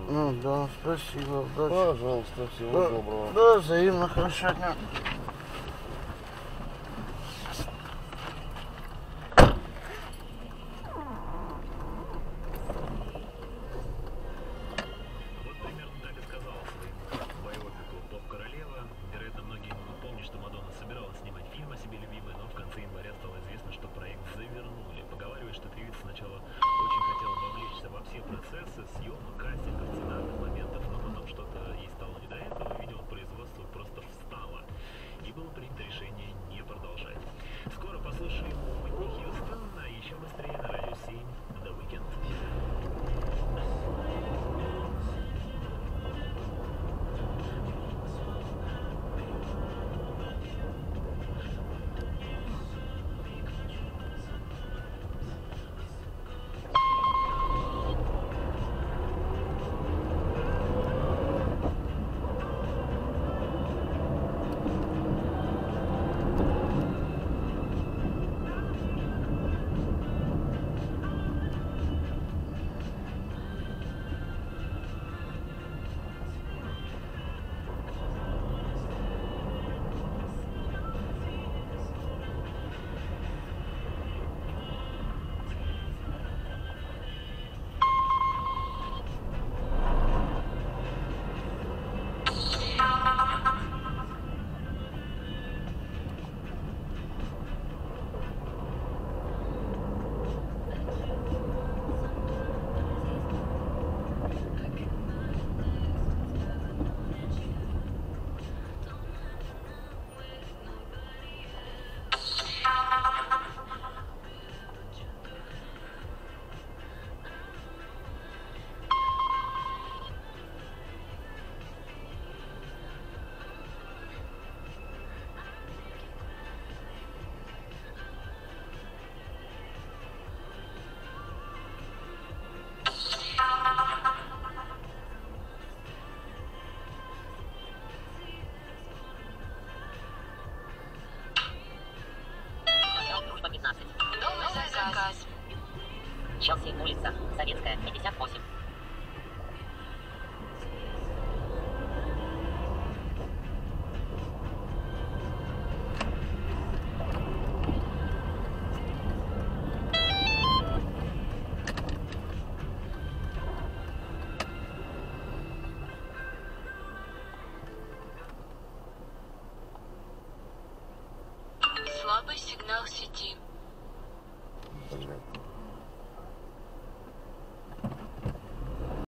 Ну да, спасибо, удачи. Пожалуйста, всего Да, доброго. да, взаимно, хорошо дня. Вот примерно так и сказала своему байопику «Поп-королева». Вероятно, многие помнят, что Мадонна собиралась снимать фильм о себе любимой, но в конце января стало известно, что проект завернули. Поговаривают, что певица сначала очень хотела вовлечься во все процессы съемок, кастингов, сценарных моментов, но потом что-то ей стало не до этого, видимо, производство просто встало. И было принято решение не продолжать. Скоро послушаем Уитни Хьюстон, а еще быстрее на радио 7 The Weeknd. Дружба 15. Новый заказ. Челси, улица Советская, 58. Слабый сигнал сети.